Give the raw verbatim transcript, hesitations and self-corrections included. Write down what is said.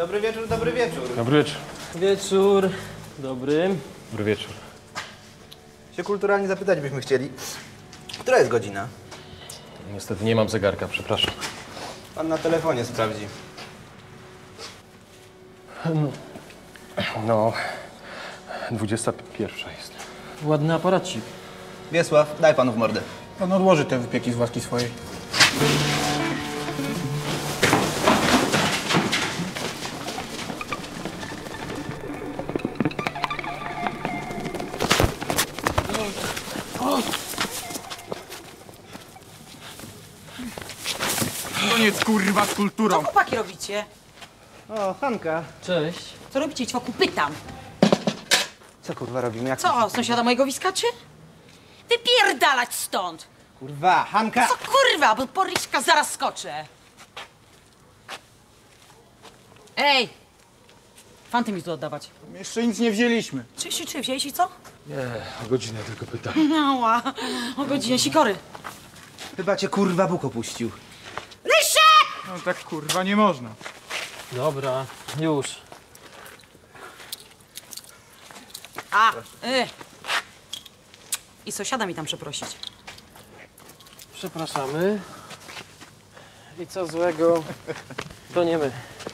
Dobry wieczór, dobry wieczór. Dobry wieczór. Wieczór. Dobry. Dobry wieczór. Się kulturalnie zapytać byśmy chcieli. Która jest godzina? Niestety nie mam zegarka, przepraszam. Pan na telefonie sprawdzi. No, dwudziesta pierwsza jest. Ładny aparacik. Wiesław, daj panu w mordę. Pan odłoży te wypieki z łaski swojej. Koniec, kurwa, z kulturą. Co chłopaki robicie? O, Hanka. Cześć. Co robicie, ćwoku? Pytam. Co kurwa robimy? Jak... Co, sąsiada mojego wiskaczy? Wypierdalać stąd! Kurwa, Hanka! Co kurwa, bo poryśka zaraz skoczę. Ej! Fanty mi tu oddawać. Jeszcze nic nie wzięliśmy. Czy, czy, czy, wzięliście co? Nie, o godzinę tylko pytam. Mała, o godzinie sikory. Chyba cię kurwa Bóg opuścił. Rysiek! No tak, kurwa, nie można. Dobra, już. A, y. I sąsiada mi tam przeprosić. Przepraszamy. I co złego, to nie my.